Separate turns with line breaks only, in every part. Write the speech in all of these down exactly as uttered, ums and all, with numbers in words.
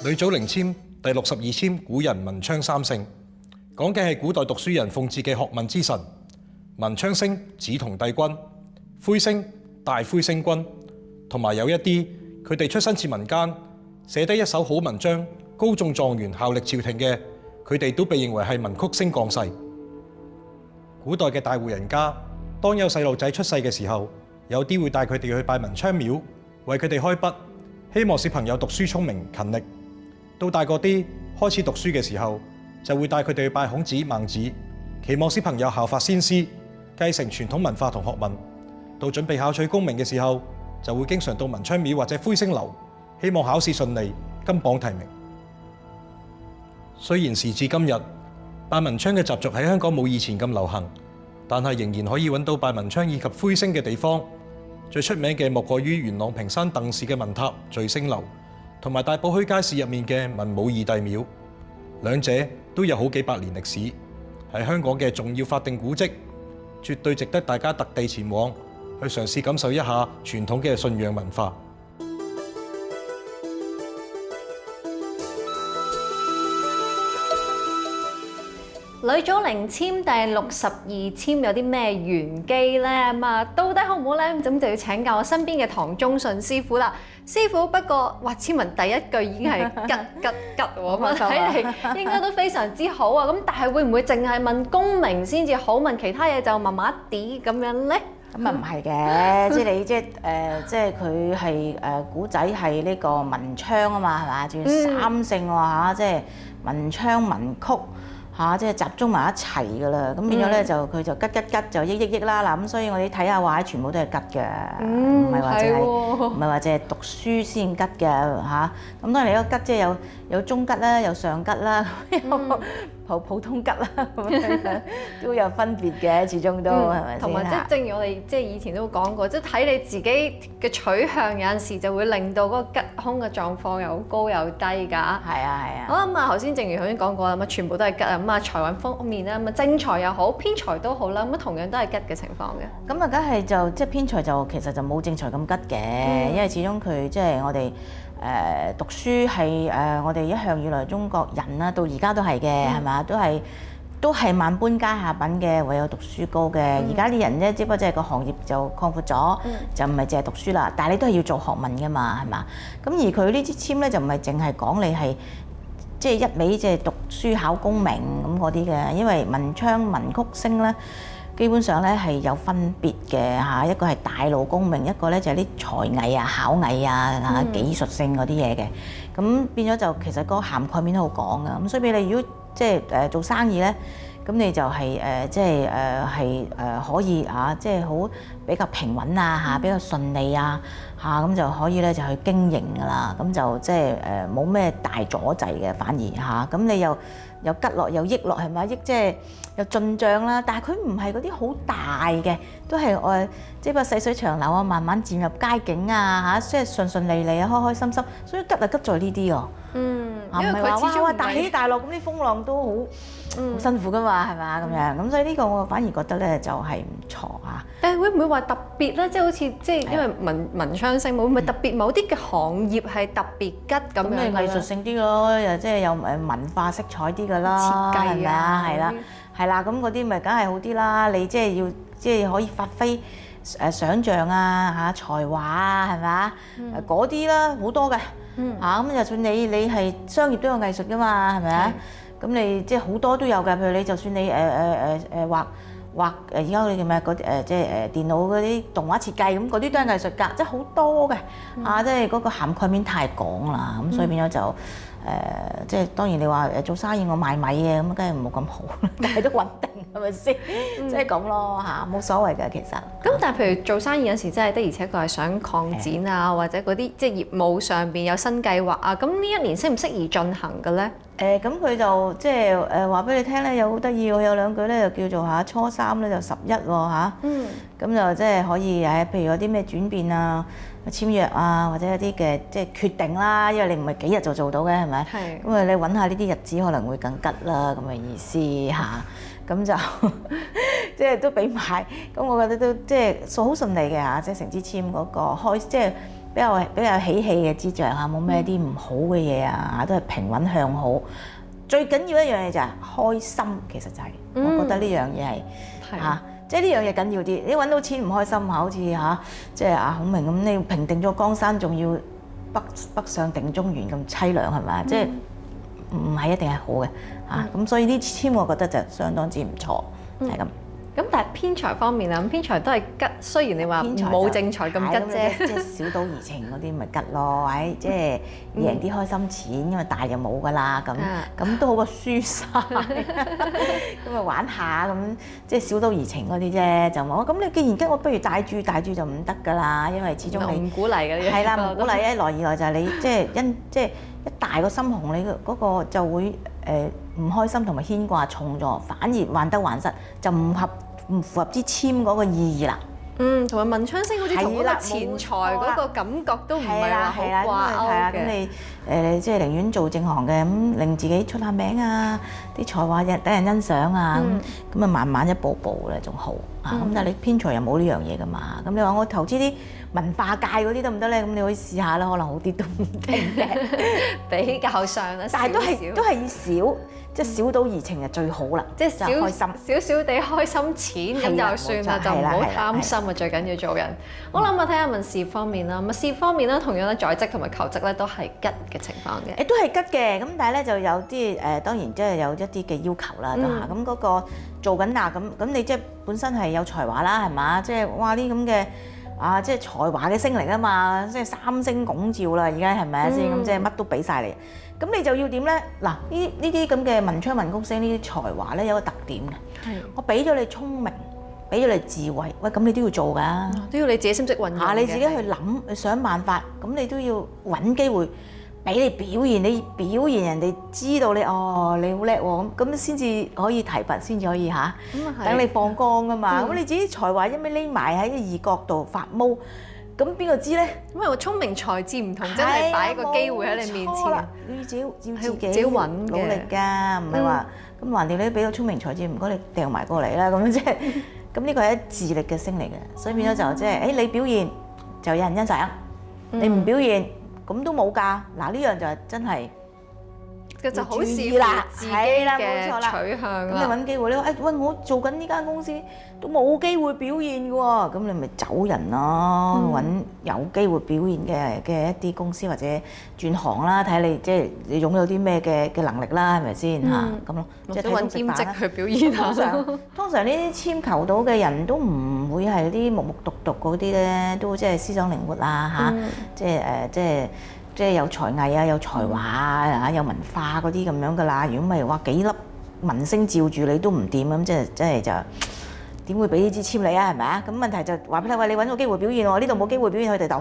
呂祖靈籤第六十二籤，古人文昌三聖，講嘅係古代讀書人奉祀嘅學問之神。文昌星指同帝君，魁星大魁星君，同埋有一啲佢哋出身自民間，寫低一手好文章，高中狀元，效力朝廷嘅，佢哋都被認為係文曲星降世。古代嘅大戶人家，當有細路仔出世嘅時候，有啲會帶佢哋去拜文昌廟，為佢哋開筆，希望小朋友讀書聰明勤力。到大個啲開始讀書嘅時候，就會帶佢哋去拜孔子、孟子，期望小朋友效法先師，繼承傳統文化同學問。到準備考取功名嘅時候，就會經常到文昌廟或者魁星樓，希望考試順利，金榜題名。雖然時至今日，拜文昌嘅習俗喺香港冇以前咁流行，但係仍然可以揾到拜文昌以及魁星嘅地方。最出名嘅莫過於元朗屏山鄧氏嘅文塔聚星樓，同埋大埔墟街市入面嘅文武二帝廟，兩者都有好幾百年歷史，係香港嘅重要法定古蹟，絕對值得大家特地前往去嘗試感受一下傳統嘅信仰文化。
呂祖靈籤第六十二籤有啲咩玄機呢？咁啊，到底好唔好呢？咁就要請教我身邊嘅唐忠順師傅啦。師傅，不過哇，籤文第一句已經係吉吉吉喎，咁啊睇嚟應該都非常之好啊。咁但係會唔會淨係問功名先至好，問其他嘢就麻麻地咁樣呢？
咁啊唔係嘅，即係你即係誒，即係佢係誒古仔係呢個文昌啊嘛，係嘛？仲要三聖喎嚇，即係文昌文曲。嚇，即係集中埋一齊㗎啦，咁變咗咧就佢就吉吉吉就益益益啦，嗱咁所以我哋睇下話全部都係吉嘅，唔係話淨係唔係話淨係讀書先吉嘅嚇。咁當然你個吉即係有有中吉啦，有上吉啦，有普普通吉啦，咁樣都有分別嘅，始終都係咪先？
同埋即係正如我哋即係以前都講過，即係睇你自己嘅取向，有陣時就會令到嗰個吉凶嘅狀況又高又低㗎。係
啊係啊。
好咁啊，頭先正如頭先講過啦，咁啊全部都係吉啊。咁啊財運方面啦，咁啊正財又好，偏財都好啦，咁啊同樣都係吉嘅情況嘅。
咁啊，梗係就即係偏財就其實就冇正財咁吉嘅，嗯、因為始終佢即係我哋誒、呃、讀書係誒、呃、我哋一向以來中國人啦，到而家都係嘅，係嘛、嗯？都係都係萬般皆下品嘅，唯有讀書高嘅。而家啲人咧，只不過即係個行業就擴闊咗，嗯、就唔係淨係讀書啦，但係你都係要做學問㗎嘛，係嘛？咁而佢呢支籤咧就唔係淨係講你係。即係一味即係讀書考功名咁嗰啲嘅，因為文昌文曲星咧，基本上咧係有分別嘅嚇。一個係大路功名，一個咧就係啲才藝啊、巧藝啊、嚇技術性嗰啲嘢嘅。咁變咗就其實個涵蓋面都好廣噶。咁所以你如果即係誒做生意咧，咁你就係誒即係誒係誒可以嚇，即係好比較平穩啊嚇，比較順利啊。嚇咁、啊、就可以咧就去經營㗎啦，咁就即係誒冇咩大阻滯嘅，反而嚇咁、啊、你又又吉落又益落係咪？益即係又進帳啦，但係佢唔係嗰啲好大嘅，都係誒即係個細水長流啊，慢慢漸入佳境啊嚇，即係順順利利啊，開開心心，所以吉啊吉在呢啲喎。嗯，因為佢始終話大起大落咁啲風浪都好好、嗯、辛苦㗎嘛，係咪咁樣？咁所以呢個我反而覺得咧就係唔錯嚇。
誒會唔會話特別咧？即係好似即係因為文文昌星，會唔會特別某啲嘅行業係特別吉咁樣？咁你
藝術性啲咯，又即係有誒文化色彩啲㗎啦，設計啊，係啦，係啦，咁嗰啲咪梗係好啲啦。你即係要即係可以發揮誒想像啊嚇才華啊，係咪啊？嗰啲啦好多嘅嚇，咁就算你你係商業都有藝術㗎嘛，係咪啊？咁你即係好多都有㗎，譬如你就算你誒誒誒誒畫。畫誒而家嗰啲叫咩？嗰啲誒即係誒電腦嗰啲動畫設計咁，嗰啲都係藝術家，即係好多嘅、嗯、啊！即係嗰個涵蓋面太廣啦，咁、嗯、所以變咗就誒、呃，即係當然你話誒做生意我賣米嘅咁，梗係冇咁好，但係都穩定係咪先？即係咁咯嚇，冇所謂嘅其實。
咁但係譬如做生意有時真係的，而且確係想擴展啊，的或者嗰啲即係業務上邊有新計劃啊，咁呢一年適唔適宜進行嘅咧？
誒咁佢就即係誒話俾你聽咧，有好得意喎，有兩句咧就叫做嚇初三咧就十一喎嚇，嗯，咁就即係可以誒，譬如有啲咩轉變啊、簽約啊，或者有啲嘅即係決定啦，因為你唔係幾日就做到嘅係咪？係。咁啊，你揾下呢啲日子可能會更吉啦，咁嘅意思嚇。咁就即係都俾埋，咁我覺得都即係數好順利嘅嚇，即係成支簽嗰個開即係。 比較比較喜氣嘅之象嚇，冇咩啲唔好嘅嘢啊，都係平穩向好。最緊要一樣嘢就係開心，其實就係、是、我覺得呢樣嘢係嚇。即係呢樣嘢緊要啲，你揾到錢唔開心嚇，好似嚇，即係阿孔明咁，你平定咗江山，仲要北北上定中原咁凄涼係咪？嗯、即係唔係一定係好嘅嚇，咁、嗯啊、所以呢簽我覺得就相當之唔錯，係咁、嗯。
咁但係偏財方面啊，咁偏財都係吉，雖然你話冇正財咁吉啫，
即係小賭怡情嗰啲咪吉咯，誒即係贏啲開心錢，因為大就冇噶啦，咁咁都好過輸晒，咁咪玩下咁，即係小賭怡情嗰啲啫，就冇。咁你既然跟我，不如大注，大注就唔得噶啦，因為始終你
唔鼓勵嘅呢啲，
係啦，唔鼓勵，一來二來就係你即係因即係一大個心紅，你嗰個就會誒唔開心同埋牽掛重咗，反而患得患失，就唔合。唔符合之簽嗰個意義啦。
嗯，同埋文昌星好似同嗰個錢財嗰個感覺都唔係話好掛鈎嘅。咁你誒即係寧願做正行嘅，咁令自己出下名啊，啲才華人等人欣賞啊，咁咁啊慢慢一步步咧仲好啊。咁但係你偏財又冇呢樣嘢噶嘛。咁你話我投資啲文化界嗰啲得唔得咧？咁你可以試下啦，可能好啲都唔定嘅。 比較上啦，
但係都係都係少。即係小賭怡情就最好啦，
即係少開心少少地開心錢咁就算啦，就唔好貪心啊！最緊要做人。好啦，咁啊睇下問事業方面啦，咁事業方面咧，同樣咧在職同埋求職咧都係吉嘅情況嘅。
誒都係吉嘅，咁但係咧就有啲誒當然即係有一啲嘅要求啦，嚇咁嗰個做緊啊，咁咁你即係本身係有才華啦，係嘛？即係哇啲咁嘅啊，即係才華嘅星嚟啊嘛，即係三星拱照啦，而家係咪啊先？咁即係乜都俾晒你。咁你就要點咧？嗱，呢呢啲咁嘅文昌文曲星呢啲才華咧有個特點嘅，係我俾咗你聰明，俾咗你智慧，喂咁你都要做㗎，
都要你自己識唔識運用嘅，
你自己去諗，去想辦法，咁你都要揾機會俾你表現，你表現人哋知道你哦你好叻喎，咁咁先至可以提拔，先至可以嚇，等你放光㗎嘛。咁你自己才華一味匿埋喺個二角度發毛。咁邊個知咧？因
為我聰明才智唔同，真係擺一個機會喺你面前。
你要自己要自己揾努力㗎，唔係話咁橫掂你俾到聰明才智，唔該你掟埋過嚟啦。咁即係咁呢個係一自力嘅星嚟嘅，所以變咗就即係誒你表現就有人欣賞，你唔表現咁都冇㗎。嗱呢樣就真係。
就好視乎自己嘅取向啦。
咁你揾機會，你話誒喂，我做緊呢間公司都冇機會表現嘅喎，咁你咪走人咯，揾有機會表現嘅嘅一啲公司或者轉行啦，睇下你即係你擁有啲咩嘅嘅能力啦，係咪先嚇咁咯？
即係揾兼職去表現下。
通常通常呢啲簽求到嘅人都唔會係啲木木獨獨嗰啲咧，都即係思想靈活啊嚇，即係誒即係。即係有才藝啊，有才華啊，有文化嗰啲咁樣噶啦。如果唔係話幾粒文星照住你都唔掂咁，即係即係就點會俾呢支簽你啊？係咪啊？咁問題就話俾你話，你揾個機會表現喎，呢度冇機會表現，去第度。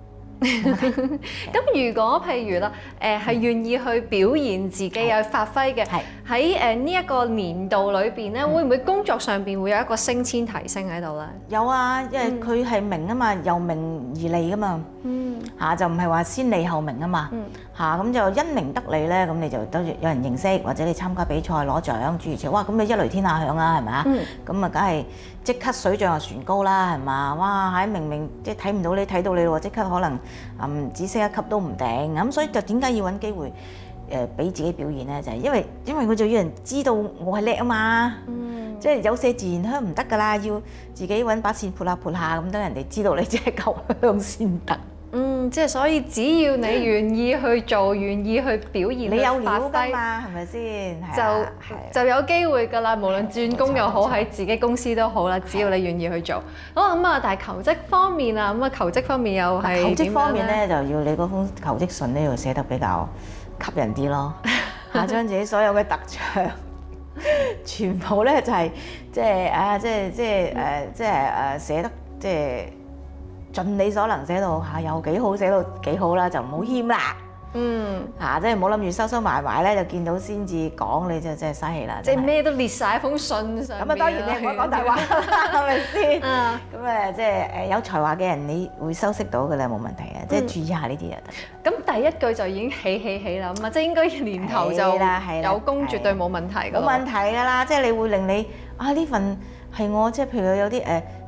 咁如果譬如啦，誒係願意去表現自己啊，去發揮嘅，喺誒呢一個年度裏邊咧，會唔會工作上邊會有一個升遷提升喺度咧？
有啊，因為佢係名啊嘛，由名而利噶嘛。嗯。嚇就唔係話先利後名啊嘛。嗯。嚇咁就因名得利咧，咁你就都有人認識，或者你參加比賽攞獎諸如此類。哇！咁你一雷天下響啊，係咪啊？嗯。咁啊，梗係即刻水漲船高啦，係嘛？哇！喺明明即係睇唔到你，睇到你喎，即刻可能嗯只升一級都唔定。咁所以就點解要揾機會誒俾自己表現咧？就係因為因為我就要人知道我係叻啊嘛。嗯。即係有麝自然香唔得㗎啦，要自己揾把扇潑下潑下咁，等人哋知道你即係夠香先得。
嗯，即係所以只要你願意去做，願意去表現，
你有料㗎嘛，係咪先？
就就有機會㗎啦。無論轉工又好，喺自己公司都好啦，只要你願意去做。好咁啊，但係求職方面啊，咁啊求職方面又係
求職方面咧，就要你嗰封求職信咧要寫得比較吸引啲咯，嚇將自己所有嘅特長全部咧就係即係啊，即係即係誒，即係誒寫得即係。盡你所能寫到嚇，有幾好寫到幾好啦，就唔好謙啦。嗯，嚇，即係唔好諗住收收埋埋咧，就見到先至講，你就真係嘥氣啦。
即係咩都列晒喺封信上。咁啊，當然你唔好講大話啦，
係咪先？嗯。咁誒，即係誒有才華嘅人，你會修飾到嘅啦，冇問題嘅，即係注意下呢啲就得。
咁第一句就已經起起起啦，咁啊，即係應該年頭就有功，絕對冇問題㗎。
冇問題㗎啦，即係你會令你啊呢份係我即係譬如有啲誒。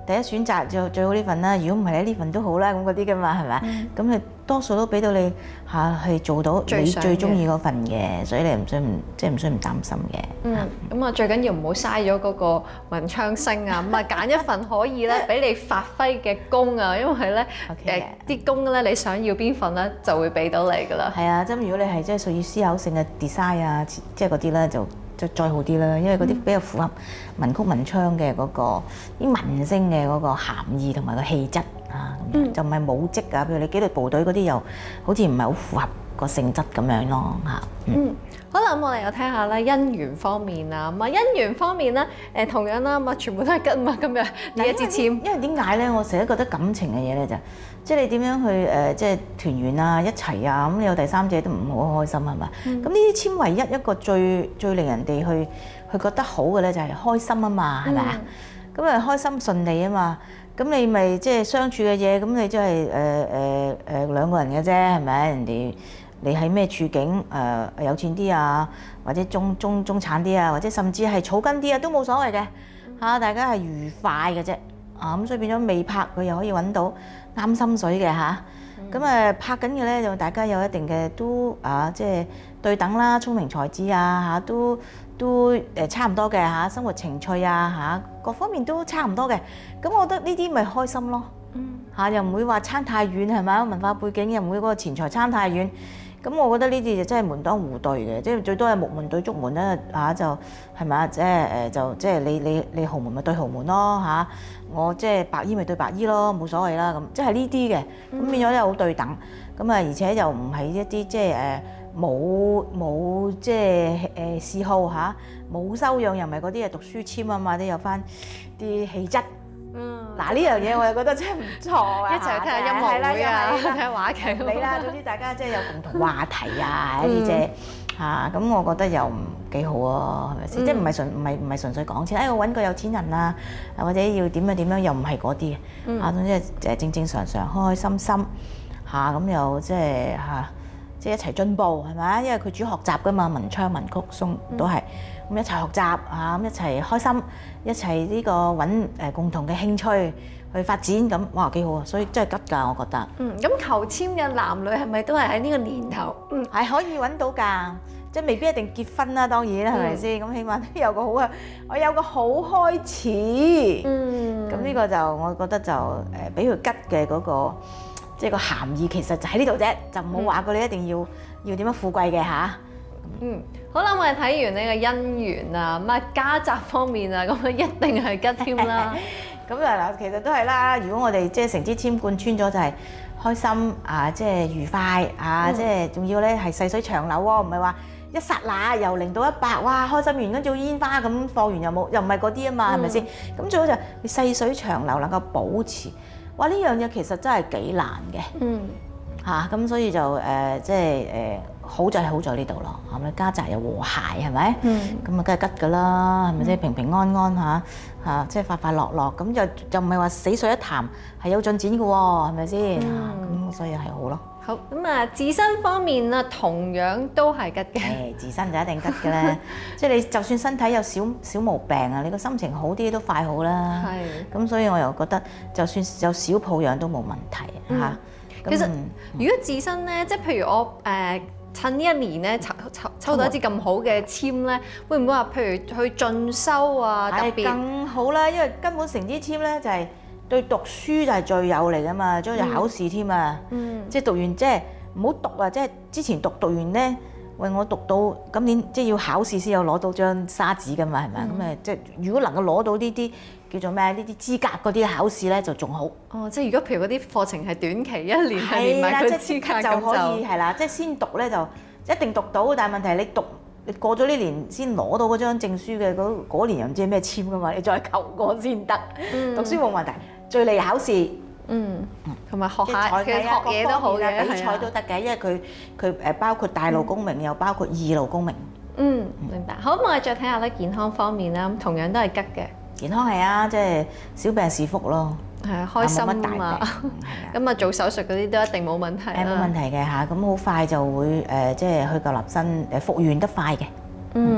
第一選擇就最好呢份啦。如果唔係咧，呢份都好啦，咁嗰啲噶嘛，係咪？咁你多數都俾到你嚇去做到你最中意嗰份嘅，所以你唔需唔即係唔需唔擔心嘅。
嗯，咁啊最緊要唔好嘥咗嗰個文昌星啊，咁啊揀一份可以咧俾你發揮嘅工啊，因為咧誒啲工咧你想要邊份咧就會俾到你㗎啦。
係啊，即係如果你係即係屬於思考性嘅 design 啊，即係嗰啲咧就。就再好啲啦，因為嗰啲比較符合文曲文昌嘅嗰個啲文星嘅嗰個涵義同埋個氣質啊，嗯、就唔係武職啊，譬如你紀律部隊嗰啲又好似唔係好符合個性質咁樣咯嚇。嗯，
嗯好啦，咁我哋又睇下咧姻緣方面啊，咁啊姻緣方面咧誒同樣啦，咁啊全部都係吉嘛今日呢一支籤。
因為點解咧？我成日覺得感情嘅嘢咧就即係你點樣去誒、呃、即係團圓啊一齊啊，咁你有第三者都唔好開心係嘛？咁呢啲籤唯一一個最最令人哋去去覺得好嘅咧就係開心啊嘛，係咪啊？咁啊、嗯、開心順利啊嘛，咁你咪即係相處嘅嘢，咁你即係誒誒誒兩個人嘅啫，係咪？人哋你喺咩處境誒、呃、有錢啲啊，或者中中中產啲啊，或者甚至係草根啲啊，都冇所謂嘅嚇，大家係愉快嘅啫。啊咁所以變咗未拍佢又可以揾到啱心水嘅嚇，咁誒拍緊嘅咧就大家有一定嘅都啊即係對等啦，聰明才智啊嚇都都誒差唔多嘅嚇，生活情趣啊嚇各方面都差唔多嘅，咁我覺得呢啲咪開心咯嚇，又唔會話差太遠係咪？文化背景又唔會嗰個錢財差太遠。咁我覺得呢啲就真係門當戶對嘅，即係最多係木門對竹門咧嚇，就係咪啊？即係誒就即係你你你豪門咪對豪門咯嚇，我即係白衣咪對白衣咯，冇所謂啦咁，即係呢啲嘅，咁變咗咧好對等，咁啊而且又唔係一啲即係誒冇冇即係誒嗜好嚇，冇修養又唔係嗰啲誒讀書籤啊嘛，都有翻啲氣質。嗯，嗱呢樣嘢我又覺得真係唔錯啊！
一齊聽下音樂會啊，睇下話劇。
你啦，總之大家即係有共同話題啊，一啲啫嚇，咁我覺得又唔幾好啊，係咪先？即係唔係純唔係唔係純粹講錢？誒，我揾個有錢人啊，或者要點樣點樣，又唔係嗰啲嘅嚇。總之誒正正常常、開開心心嚇，咁又即係嚇，即係一齊進步係咪？因為佢主學習㗎嘛，文昌文曲松都係。咁一齊學習啊，咁一齊開心，一齊呢個揾誒共同嘅興趣去發展，咁哇幾好啊！所以真係吉㗎，我覺得。嗯，
咁求籤嘅男女係咪都係喺呢個年頭？嗯，
係可以揾到㗎，即係未必一定結婚啦，當然係咪先？咁起碼都有個好嘅，我有個好開始。嗯，咁呢個就我覺得就誒俾佢吉嘅嗰個，即係個涵義其實就喺呢度啫，就唔好話過你一定要要點樣富貴嘅嚇。
嗯，好啦，我哋睇完呢個姻緣啊，咁啊家宅方面啊，咁啊一定係吉添啦。
咁啊嗱，其實都係啦。如果我哋即係成支籤貫穿咗，就係開心啊，即係愉快啊，即係仲要咧係細水長流喎，唔係話一剎那由零到一百，哇開心完跟住煙花咁放完又冇，又唔係嗰啲啊嘛，係咪先？咁最好就你細水長流能夠保持，哇呢樣嘢其實真係幾難嘅。嗯。嚇咁、啊、所以就誒、呃、即係誒、呃、好就係好在呢度咯，係咪家宅又和諧係咪？嗯，咁啊梗係吉㗎啦，係咪先平平安安嚇嚇、啊，即係快快樂樂，咁就就唔係話死水一潭，係有進展嘅喎，係咪先？咁、嗯啊、所以係好咯。
好咁啊，自身方面啊，同樣都係吉嘅。
誒，自身就一定吉嘅咧，即係你就算身體有少少毛病啊，你個心情好啲都快好啦。係。咁所以我又覺得，就算有小抱養都冇問題嚇。嗯啊
其實，如果自身咧，即係譬如我誒、呃、趁呢一年咧，抽抽抽到一支咁好嘅籤咧，會唔會話譬如去進修啊？特別
更好啦，因為根本成支籤咧就係對讀書就係最有利噶嘛，將來考試添啊，嗯、即係讀完即係唔好讀啊！即係之前讀讀完咧，喂我讀到今年即係要考試先有攞到張沙紙噶嘛，係咪？咁誒、嗯、即係如果能夠攞到呢啲。叫做咩？呢啲資格嗰啲考試咧就仲好。
哦，即係如果譬如嗰啲課程係短期一年係連埋佢資格
就可以係啦，即係先讀咧就一定讀到，但係問題係你讀你過咗呢年先攞到嗰張證書嘅嗰嗰年又唔知係咩籤噶嘛，你再求過先得。嗯、讀書冇問題，最利考試。嗯，
同埋學下佢學嘢都好嘅，
比賽都得嘅，因為佢佢誒包括大路功名又包括二路功名。
嗯，明白。好，我哋再睇下咧健康方面啦，同樣都係吉嘅。
健康係啊，即係小病是福咯，
係啊，開心啊嘛，咁啊做手術嗰啲都一定冇問題啦，
冇問題嘅嚇，咁好快就會誒即係去舊立新誒復原得快嘅。
嗯，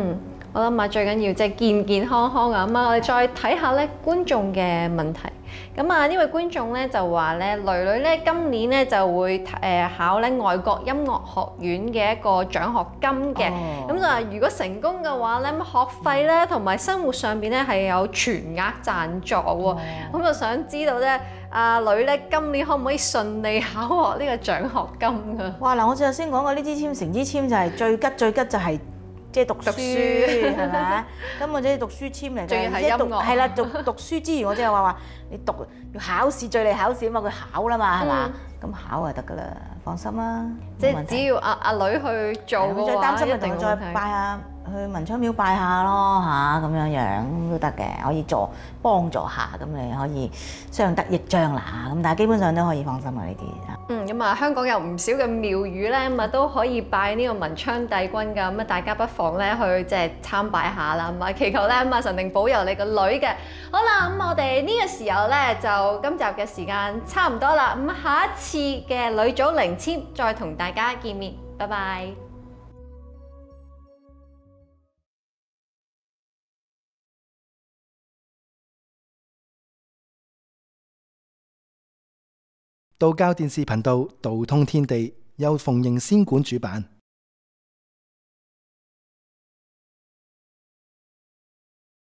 我諗啊，最緊要即係健健康康啊！咁啊，我哋再睇下咧觀眾嘅問題。咁啊，呢位觀眾咧就話咧，女女咧今年咧就會誒考咧外國音樂學院嘅一個獎學金嘅。咁就話如果成功嘅話咧，咁學費咧同埋生活上邊咧係有全額贊助喎。咁就想知道咧，阿女咧今年可唔可以順利考獲呢個獎學金㗎？
哇！嗱，我頭先講過呢支簽成支簽就係最吉最吉就係。即係讀書係咪啊？咁我即係讀書簽嚟嘅，
仲要係音樂。
係啦，讀讀書之餘，我即係話話你讀要考試，最嚟考試啊嘛，佢考啦嘛，係嘛？咁考就得㗎啦，放心啦。
即係只要阿阿女去做嘅話，
最擔心咪
一定
同再拜下去文昌廟拜下咯嚇，咁樣樣都得嘅，可以助幫助下，咁你可以相得益彰啦。咁但係基本上都可以放心啊呢啲。
嗯，咁啊，香港有唔少嘅廟宇咧，咁啊都可以拜呢個文昌帝君㗎，咁啊大家不妨咧去即係參拜下啦，咁啊祈求咧咁啊神靈保佑你個女嘅。好啦，咁我哋呢個時候咧就今集嘅時間差唔多啦，咁下一次嘅女祖靈籤再同大家見面，拜拜。
道教電視頻道道通天地由鳳形仙館主辦。